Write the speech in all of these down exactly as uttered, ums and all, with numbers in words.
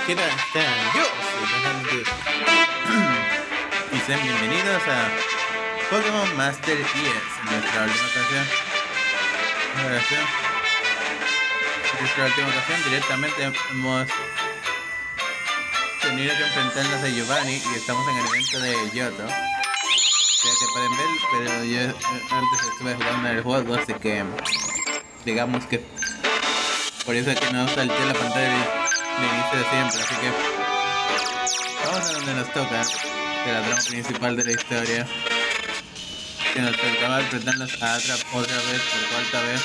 ¿Qué tal están? Yo soy Alejandro y sean bienvenidos a Pokémon Master E S. En nuestra última ocasión, ocasión, en nuestra última ocasión directamente hemos tenido que enfrentarnos a Giovanni y estamos en el evento de Yoto. Ya que pueden ver, pero yo eh, antes estuve jugando en el juego, así que digamos que por eso es que no salté la pantalla de inicio de siempre, así que vamos a donde nos toca, de la trama principal de la historia, que nos tocaba enfrentarnos a otra, otra vez, por cuarta vez.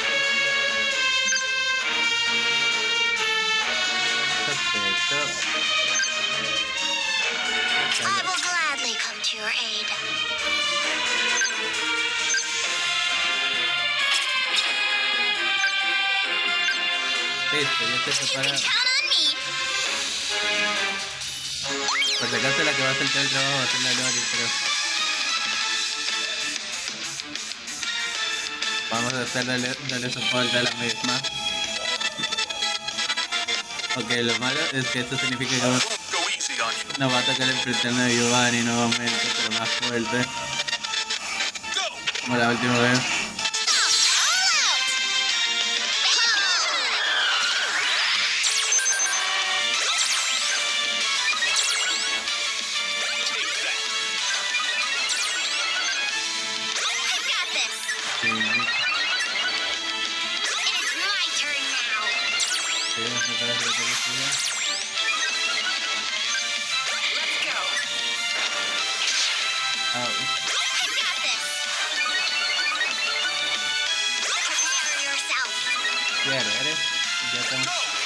Perfecto. I will gladly come to your aid. Listo, ya estoy preparado. Count on me. Por si acaso la que va a saltar el trabajo va a ser la Lori, pero vamos a hacer darle, darle soporte a la misma. Ok, lo malo es que esto significa que no va a atacar el pretendo de Giovanni nuevamente, pero más fuerte, como la última vez. Sí, sí, It's my turn now. me parece que todo esto ya. Let's go. Ah, I got this. Prepare yourself. claro, ¿eres? Ya estamos.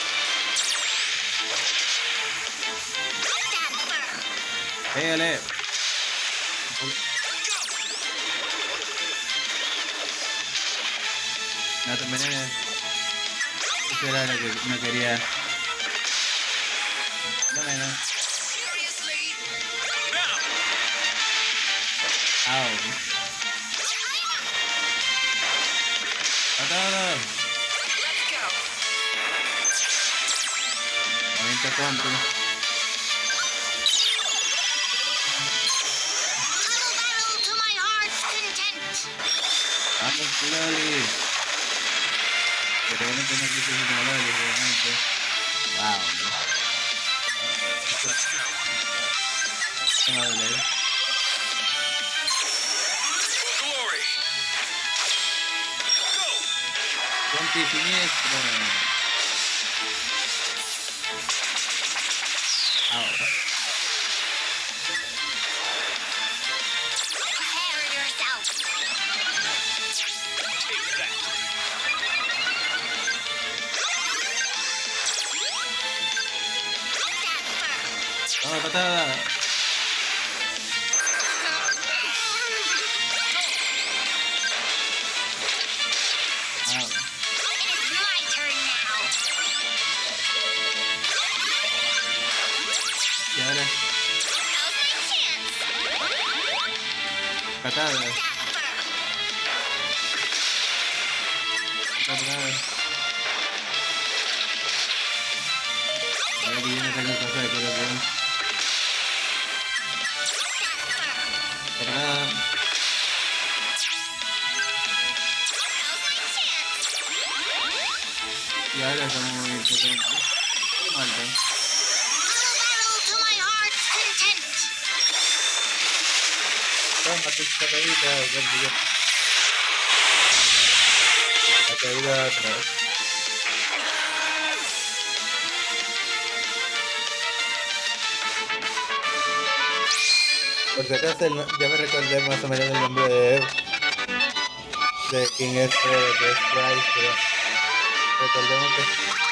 Stand firm. Pégale. No te envenenes. Eso era lo que no quería. No menos. Seriously? Au. A todos. Let's go. Momento tonto. Battle, battle to my heart's content. Vamos, Loli. Pero bueno que no quise ir a Loli, realmente. Wow. No va a doler. Glory. Go. Conti siniestro. Au. Prepare yourself. Take that. Stand firm. Vamos, patada. Au. It is my turn now. Y ahora, Now's my chance. patada. Stand firm. Patada. Ahora que yo no tengo cosa de corazón. Stand firm. Patada. Now's my chance. Y ahora estamos muy potentes. Malta. Battle, battle to my heart's content. Toma tus pataditas, ya. La caída atrás. Por si acaso el no- ya me recordé más o menos el nombre de de quién es, eh, que es Price, pero recordemos que,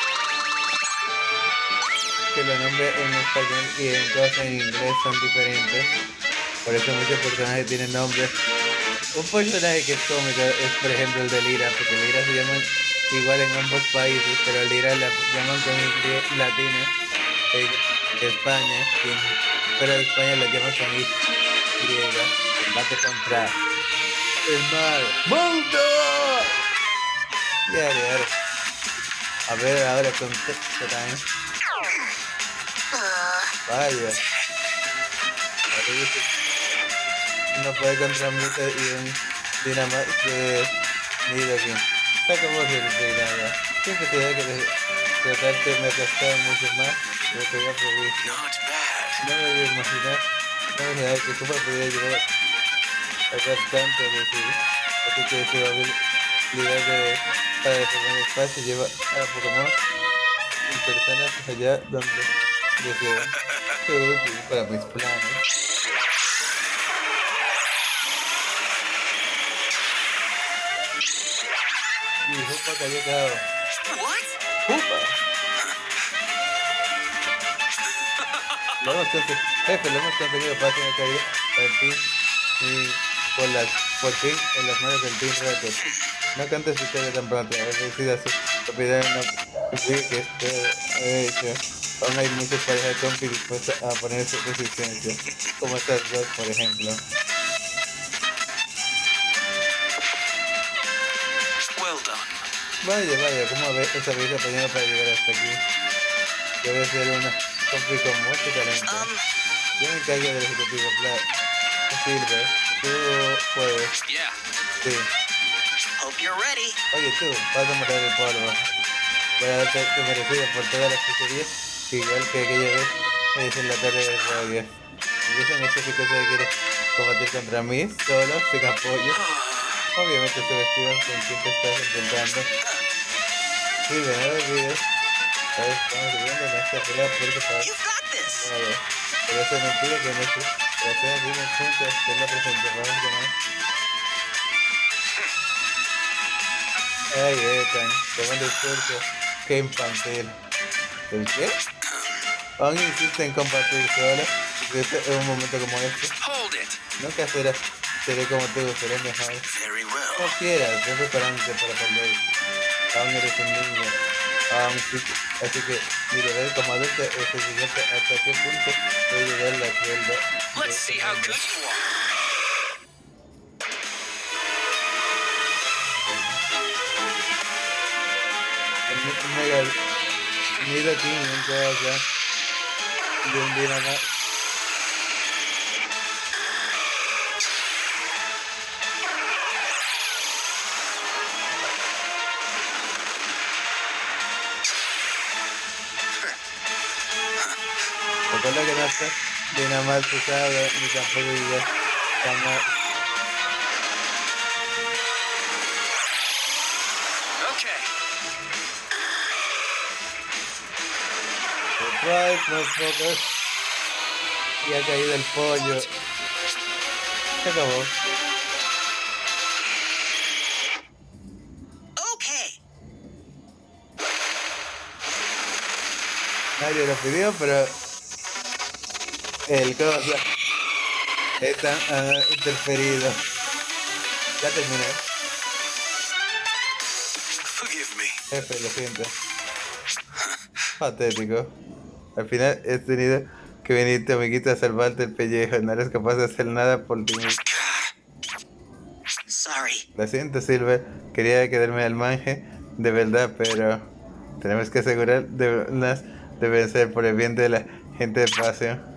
que los nombres en español y en cosas en inglés son diferentes. Por eso muchos personajes tienen nombres. Un personaje que es cómico es por ejemplo el de Lira, porque Lira se llama igual en ambos países, pero Lira la llaman con Y latina en España, y en- pero en España la llaman con Y. Combate contra el mal. ¡Mundo! Ya, ya. A ver, ahora contexto también. Vaya. Ahora dice, no puede contra Mita y un Dynamax de Nidoking. Se acabó el reinado. Siempre tenía que de- tratarte me costaba mucho más de lo que había previsto. Not bad. No me había imaginado, no me imaginaba que Koopa podía llegar a sacar tanto de sí. Así que su habilidad de, para deformar el espacio lleva a Pokémon y personas allá donde desea. Qué útil para mis planes. Y Hoopa cayó cao. What? ¡Hoopa! Lo hemos conseguido, jefe, lo hemos conseguido para tener caído al fin y por las, por fin en las manos del Team Rocket. No cantes historia tan pronto, haber vencido a su propiedad en una que esto he hecho. Aún hay muchas parejas compi dispuestas a poner su resistencia, como estas dos, por ejemplo. Well done. Vaya, vaya, ¿cómo habéis os habéis apañado para llegar hasta aquí? Debe ser una compi con mucho talento. Um, Yo me encargo del ejecutivo Black. Silver, tú puedes. Yeah. Sí. hope you're ready. Oye tú, vas a matar el polvo. Voy a darte tu merecido por todas las puterías, igual que aquella vez es en la torre de Roger. Y eso en este que se quiere combatir contra mí, solo, sin apoyo. Obviamente subestimas con quién te estás enfrentando. Sí, de no lo olvides. Sabes, estamos viviendo en esta pelea por su paz. You've got this. Vale. Pero eso no impide que nuestras relaciones viven juntas, que la presente, vamos que no. Ay, Ethan, tremendo discurso. Qué infantil. ¿El qué? Aún insiste en compartir solo. Este en un momento como este. Hold it. Nunca será, seré como tú, seré mejor. Very No well. quieras, ven preparándote para perder. Aún eres un niño. Aún sí, así que mi deber como adulto es enseñarte hasta qué punto puede llegar la crueldad. de Let's este see how mundo. good you are. El me- Mega Nidoking nunca acá de un Dynamax. Recuerda que no está Dynamax usado ni tampoco igual. Jamás. Okay. Surprise, motherfuckers. Y ha caído el pollo. Se acabó. Okay. Nadie lo pidió, pero el cosa está uh, interferido. Ya terminé. Forgive me. Jefe, lo siento. Patético. Al final he tenido que venirte, amiguito, a salvarte el pellejo. No eres capaz de hacer nada por ti mismo. Sorry. Lo siento, Silver. Quería quedarme al manje, de verdad, pero tenemos que asegurar de, unas de vencer por el bien de la gente de Pasión.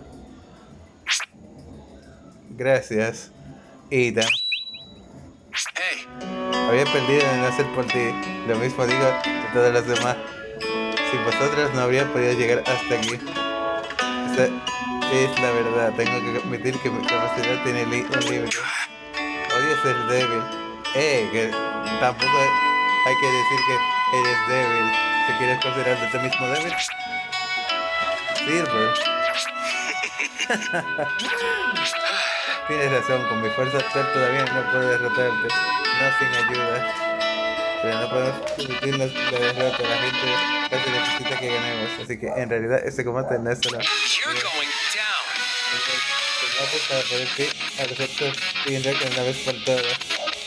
Gracias, Ida. Hey. Había perdido en hacer por ti. Lo mismo digo de todas las demás. Sin vosotras no habría podido llegar hasta aquí. Esa es la verdad. Tengo que admitir que mi capacidad tiene li un límite. Odio ser débil. Eh, que tampoco hay que decir que eres débil. ¿Te quieres considerar de ti mismo débil? Silver. Tienes razón, con mi fuerza actual todavía no puedo derrotarte. No sin ayuda. Pero no podemos permitirnos la derrota. La gente casi necesita que ganemos. Así que en realidad este combate no es solo You're going down. el combate para poder que a los otros Team una vez por todas.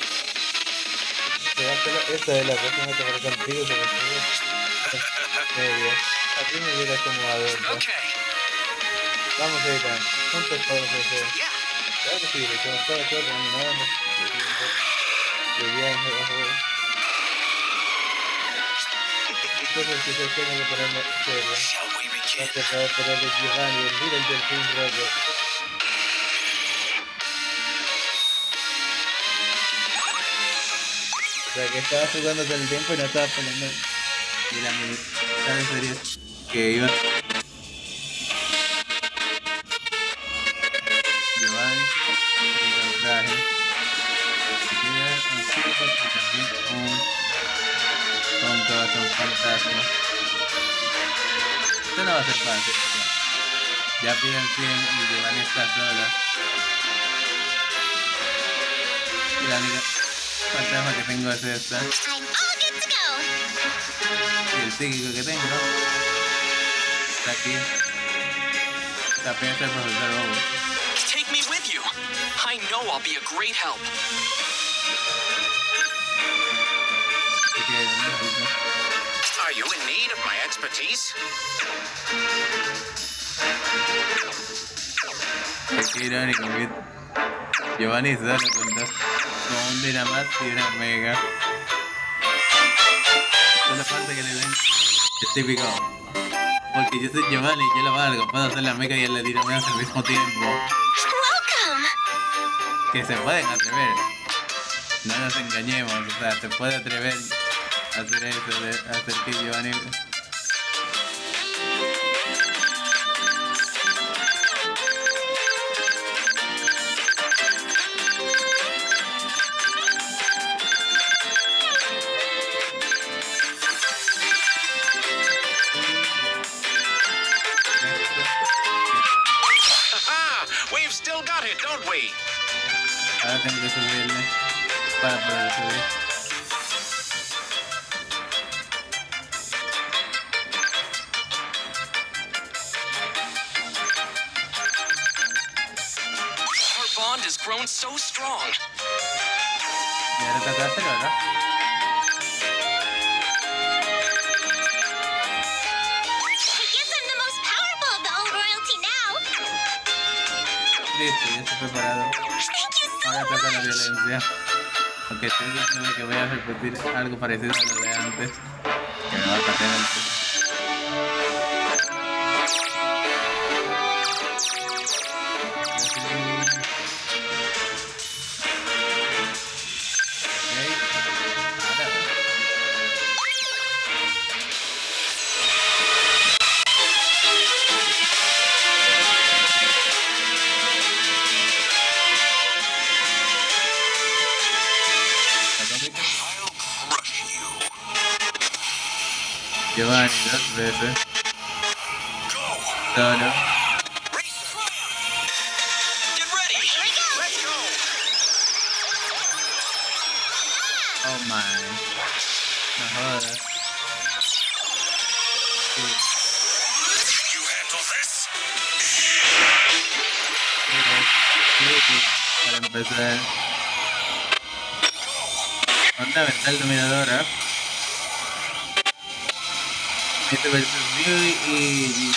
Será solo esta de la próxima tomaré contigo sobre todo medio. Aquí me hubiera como adulto. Okay. Vamos, Ethan. Juntos podemos vencer. Yeah. Claro que sí, le echamos todo, todo, con nada más. De bien, entonces quizás tengo que ponerme serio. Shall we begin? kid. Atrapado por el Giovanni, el líder del Team Rocket. O sea que estaba jugando todo el tiempo y no estaba poniendo ni la mitad de series que iba. Giovanni, el traje. Se queda un circo y también un tonto hasta un fantasma. Esto no va a ser fácil, porque ya piden cien y Giovanni está sola. Y la única fantasma que tengo es esta. I'm all good to go. Y el psíquico que tengo está aquí. Está piensa el profesor Bobo. Take me with you. I know I'll be a great help. Así que necesito. Are you in need of my expertise? Qué irónico, que Giovanni se da cuenta con un Dynamax y una Omega. Esta es la parte que le ven es típico. Porque yo soy Giovanni, yo lo valgo, puedo hacer la Omega y él le Dynamax al mismo tiempo. Welcome. Que se pueden atrever. No nos engañemos, o sea, se puede atrever a hacer eso, de hacer que Giovanni... Ah, we've still got it, don't we? Ahora tengo que subirle para poder subir. Our bond has grown so strong. Y ahora toca hacer, ¿verdad? I guess I'm the most powerful of the old royalty now. Listo, ya estoy preparado. Thank you so Ahora toca la much. violencia. Aunque estoy diciendo que voy a repetir algo parecido a lo de antes. Que me va a patear el piso. Giovanni dos veces. Solo. Get ready. Here we go. Let's go. Oh my. No jodas. Sí. You handle this? Sí, sí. Para empezar. Onda mental dominadora. Este versus Mew y... y...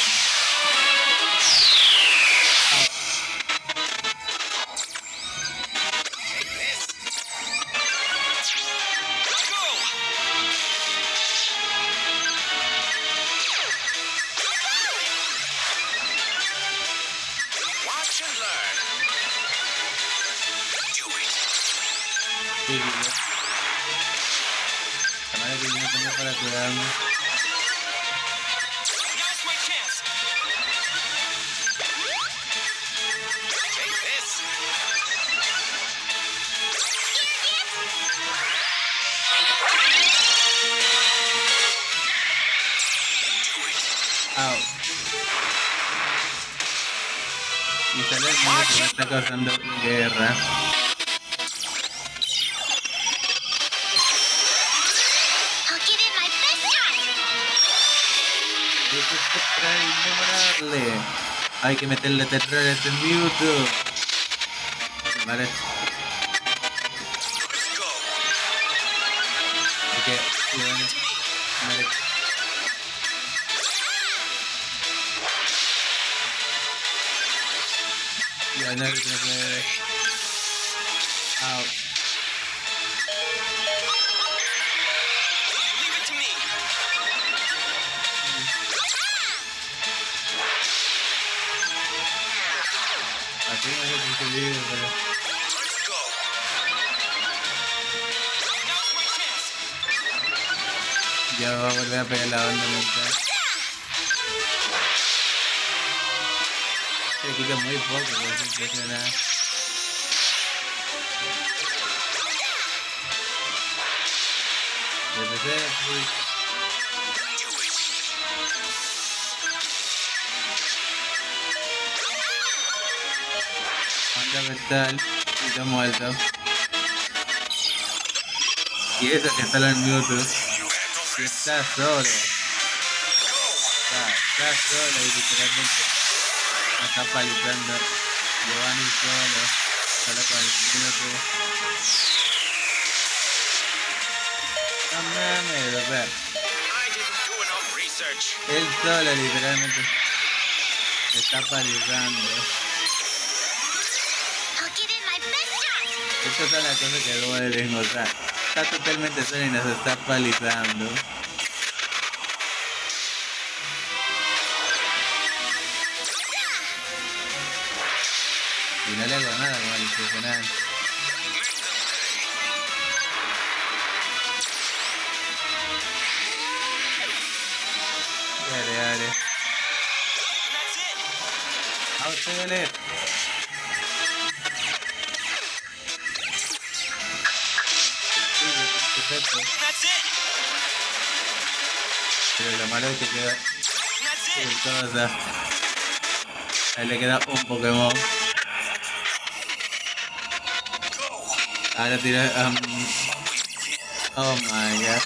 Watch and learn. Do it. Sí, sí, la madre que yo no tengo para curarme. Now's my chance. Take this. Do it. Au. Y sale el mundo que me está causando guerra. I'll give it my best shot. Eso es extra inmemorable. Hay que meterle terror a este Mewtwo. Vale. Let's go. Porque Giovanni vale. Giovanni no se puede. Au. Leave it to me. tengo que conseguir, pero... Let's go. Now's my chance. Ya va a volver a pegar la onda mental. Se quita muy poco, pero es impresionante. Desde cero, pues. Do it. Onda mental. Y está muerto. Y eso que está en Mewtwo. You handle Y this. está solo. Está, está solo y literalmente me está palizando. Giovanni solo. Solo con el Mewtwo. No mames, o sea, I didn't do enough research. él solo literalmente me está palizando. I'll give it my best shot. Estas son las cosas que duelen, o sea, está totalmente solo y nos está palizando. Y no le hago nada con el impresionante. Dale, dale. And that's it. Vamos, pégale. Sí, perfecto. And that's it. Pero lo malo es que queda And that's it. el cosa. Ahí le queda un Pokémon. Ahora tira. Um, oh my god.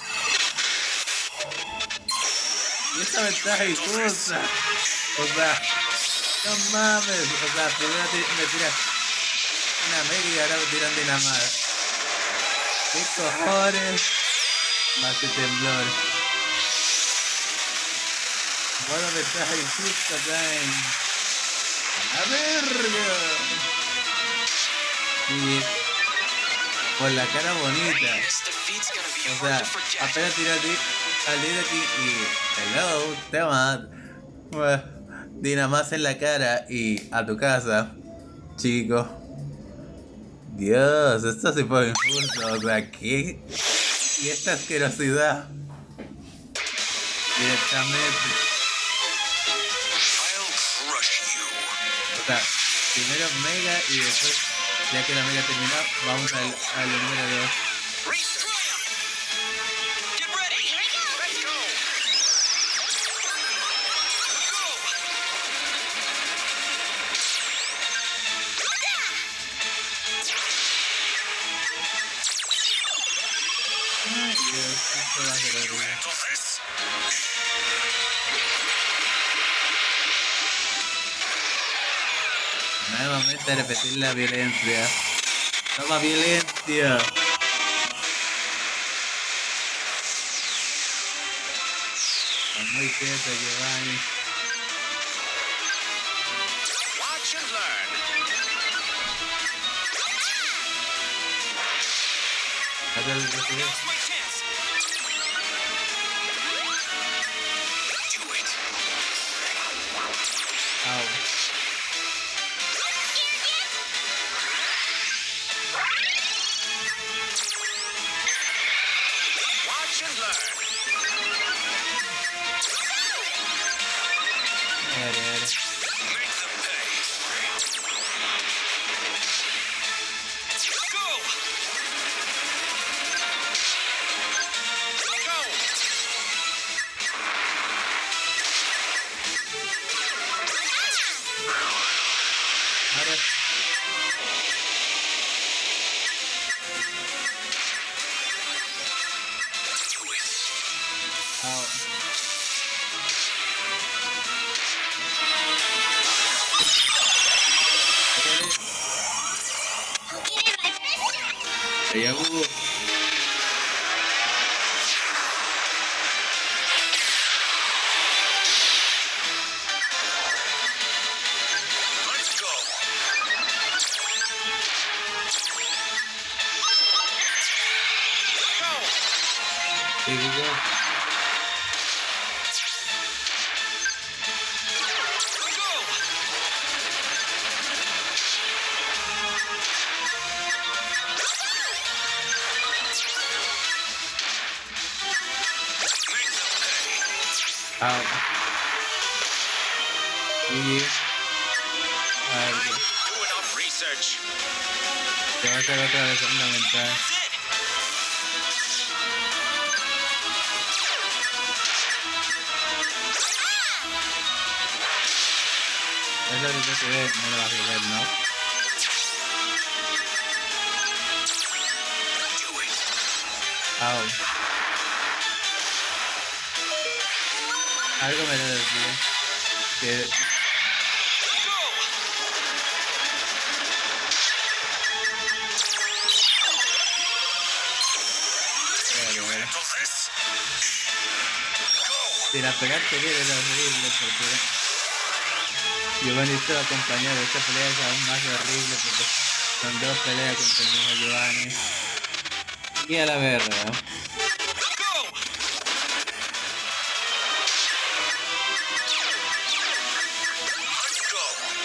Y esta ventaja injusta. O sea, no mames. O sea, primero ti- me tiras una mega y ahora me tiran dinamada. ¿Qué cojones? Más que temblor. Buena ventaja injusta, time. ¡A la verga! Y por la cara bonita. This defeat's gonna be O hard sea, to forget. apenas tiré a ti, salí de aquí y hello, tema, bueno, dinamás en la cara y a tu casa, chico. Dios, esto sí fue injusto, o sea, ¿qué? Y esta asquerosidad. Directamente, I'll crush you. o sea, primero Mega y después, ya que la Mega terminó, vamos al, al número dos. Race Triumph. Get ready. Here we go. Let's go. Go. Ay, Dios, esto va a ser horrible. Handle this. Nuevamente repetir la violencia. Toma violencia. Está muy quieto, Giovanni. Watch and learn. Trata de recibir. Now's my chance. Do it. Au. Watch and learn. Dale, dale. Make them pay. Go. Go. Ahora. Do it. Au. Dale. I'll give it my best shot. Allá hubo. Let's go. Go. Here we go. Go. Ah. Y... A ver, Do enough research. te va a hacer otra vez fundamental. That's it. Es lo único que ves, no lo vas a ver, ¿no? Do it. Au. Algo me lo decía. Que... Go. Bueno, bueno. Handle this. Go. Si la pegaste bien era horrible porque... Giovanni estaba acompañado, esta pelea es aún más horrible porque son dos peleas contra el mismo Giovanni. Y a la verga. Go. Let's go.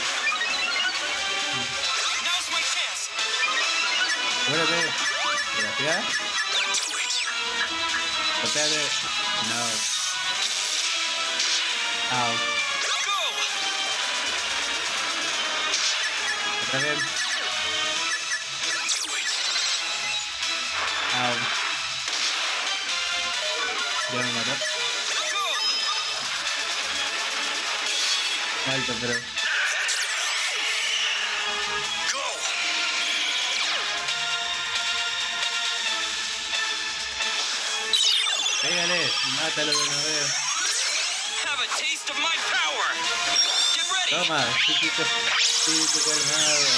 Now's my chance. Muérete. Gracias. Do it. Pateale. No. Au. Go. Otra vez. Do it. Au. Ya me mató. Go. Alto, pero... Go. Pégale. Mátalo de una vez. Have a taste of my power. Get ready. Toma. Chiquito. Chiquito calmado.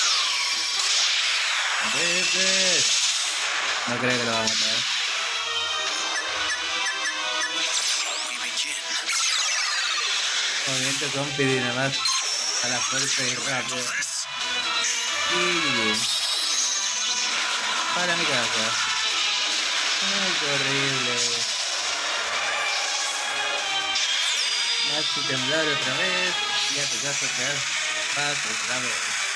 Vete. No creo que lo va a matar. We begin. Movimiento compidi nada más. A la fuerza y rápido. Handle this. Y... para mi casa. Ay, qué horrible. Maxi temblar otra vez. Y a tu casa quedar más otra vez.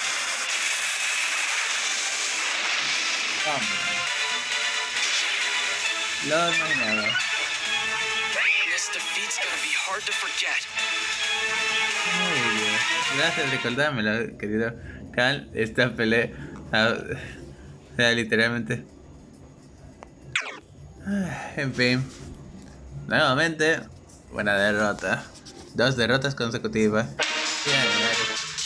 Vamos. Lo imaginaba. This defeat's gonna be hard to forget. Ay, Dios. Gracias por recordármelo, querido Cal. Esta pelea. ah, O sea, literalmente. Ah, En fin. Nuevamente, buena derrota. Dos derrotas consecutivas. Bien, bien.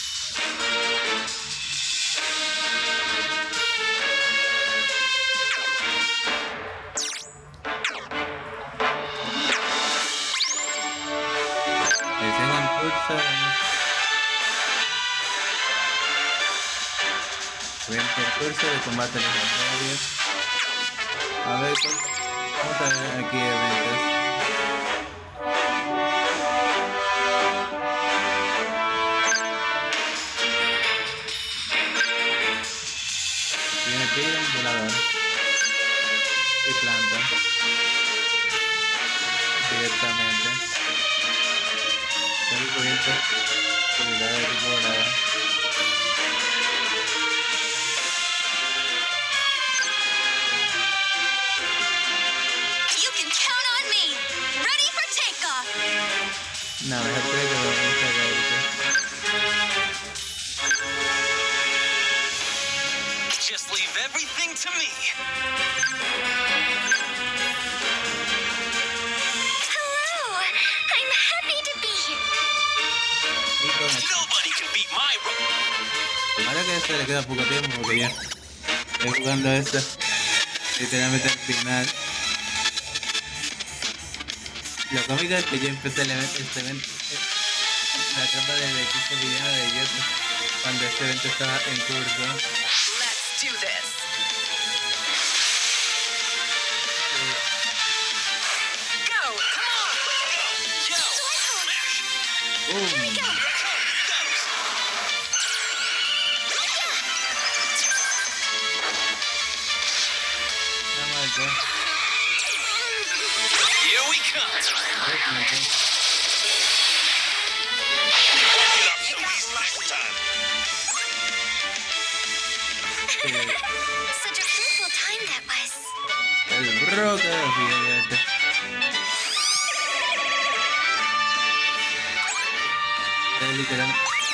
Diseño en curso. Bien, percurso de combate legendarios. A ver, pues, vamos a ver aquí eventos. Tiene tigre, volador y planta directamente. Está cubierto por el área de tipo volada. You can count on me. Ready for takeoff. No, mejor creo que vamos a hacer ahorita. Just leave everything to me. Hello. I'm happy to be here. Y con esto. Nobody can beat my ro- Ahora que esto le queda poco tiempo porque ya estoy jugando esto literalmente al final. Lo cómico es que yo empecé el evento, este evento, la trampa del equipo villano de YouTube cuando este evento estaba en curso. Let's do this. Go, come on. Yo, smash. ¡Bum! Una muerte. Here we come. Tres muertes. Get up so easy next time. Sí, Such a fruitful time that was. el broca, fíjate. Es literal.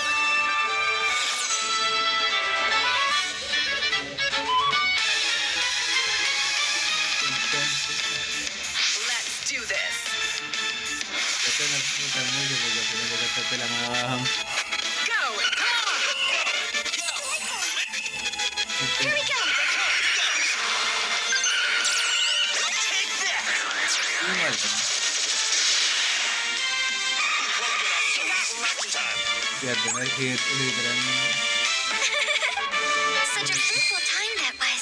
Let's do this. Ya te me gusta mucho porque al final de cuentas te la más. Go, come on. Here we go. Take that! Muy mal, ¿no? Won't get up so easy next time. Y al primer hit, literalmente. Such a fruitful time that was.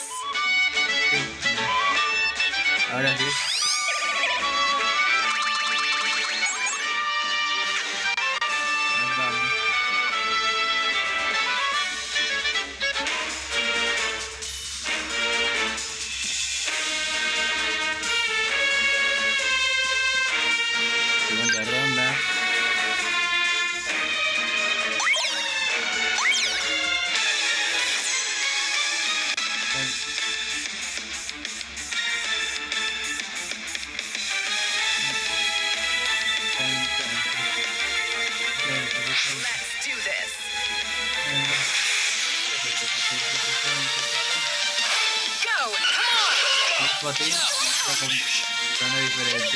Ahora sí. Más vamos. Segunda ronda. Let's do this. Go, come on. Un potín, con zona diferente.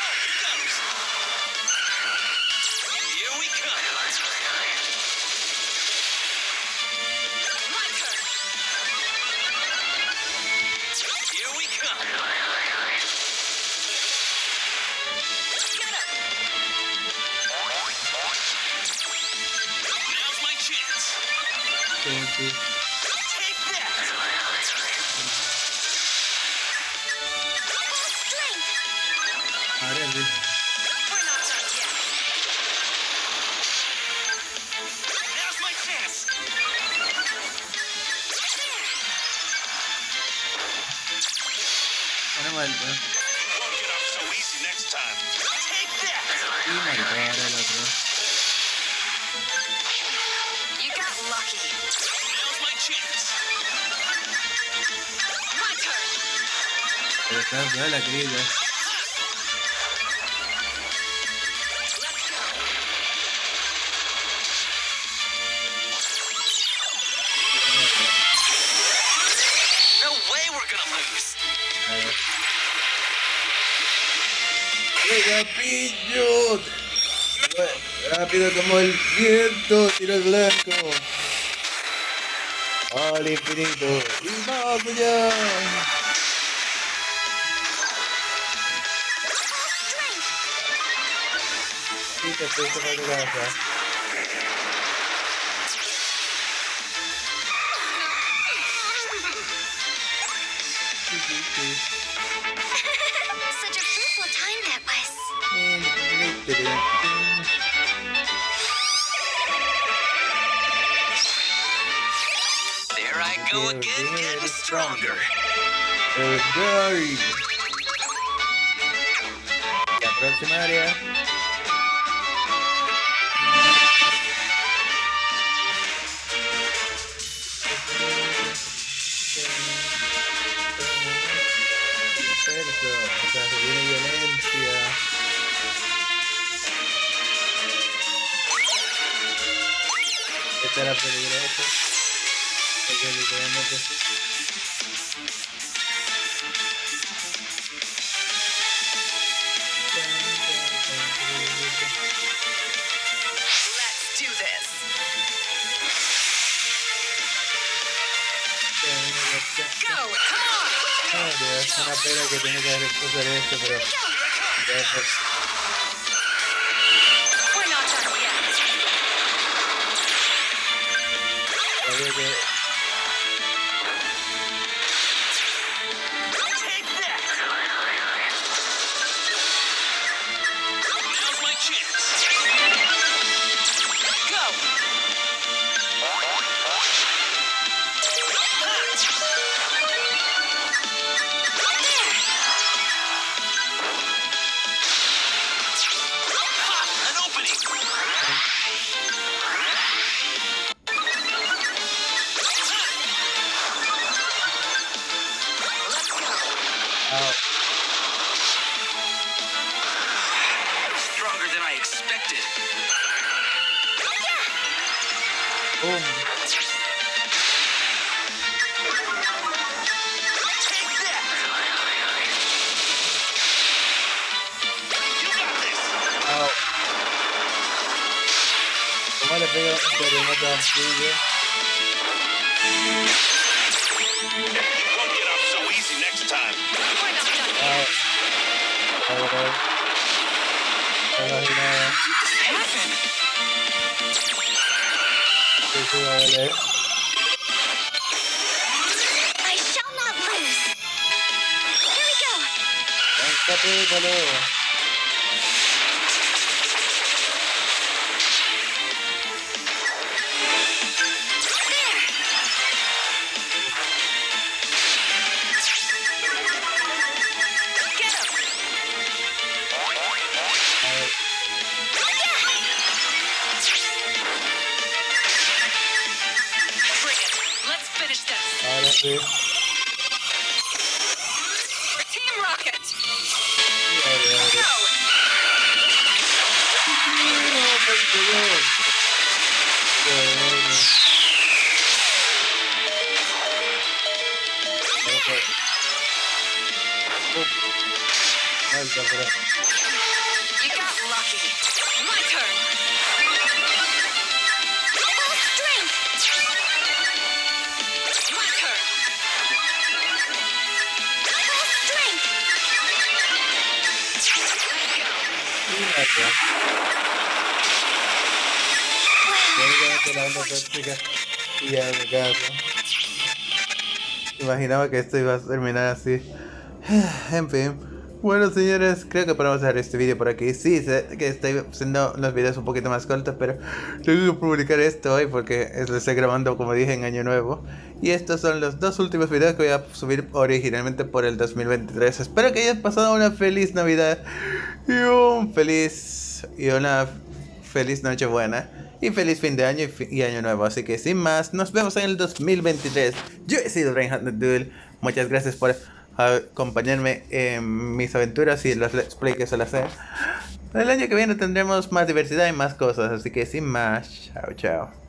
Here we come. My turn. Here we come. Get up. Now's my chance. Sí, sí. Take that! Strength. Ahora sí. We're not done yet. Now's my chance. Una vuelta. Won't get up so easy next time. Take that! Y maltraer el otro. You got lucky. Now's my chance. My turn. Pero está fea la grilla. Let's go. No way we're gonna lose. A ver. ¡Llega pillo! Rápido como el viento, tiro el blanco. Al infinito y más allá. Strength. Sí, te fuiste para tu casa. Sí, sí, sí. Such a fruitful time that was. There I go again, getting stronger. El Gary. La próxima área. Experto, o sea, se viene violencia. Esta era peligrosa. Porque literalmente. Let's do this. Go, come on. No, Dios, es una pena que tiene que hacer esto, pero. Ya, pues, We're not done yet. obvio que. Take that! Now's my chance. Go. Ha! An opening! Boom. Au. ¿Cómo le pega un terremoto a Ampulle? You won't get off so easy next time. We're not done Au. yet. Au, au. Me imaginaba. Happen. Sí, sí, vale. I shall not lose. Here we go. Capítulo. Get him. Bring it. Let's finish this. Ahora sí. Team Rocket. Vale, vale. Go. No, por favor. Bueno. Ok. Uf. Alta, pero. You got lucky. My turn. Full strength. My turn. Full strength. Mira, ya la onda tóxica y ya me casa. Imaginaba que esto iba a terminar así. En fin. Bueno, señores, creo que podemos dejar este vídeo por aquí. Sí, sé que estoy haciendo los videos un poquito más cortos, pero tengo que publicar esto hoy porque lo estoy grabando, como dije, en Año Nuevo. Y estos son los dos últimos videos que voy a subir originalmente por el dos mil veintitrés. Espero que hayas pasado una feliz Navidad y un feliz y una feliz Nochebuena. Y feliz fin de año y, fi y año nuevo. Así que sin más, nos vemos en el dos mil veintitrés. Yo he sido Reinhardt Duel. Muchas gracias por acompañarme en mis aventuras y los let's play que suelo hacer. El año que viene tendremos más diversidad y más cosas. Así que sin más, chao chao.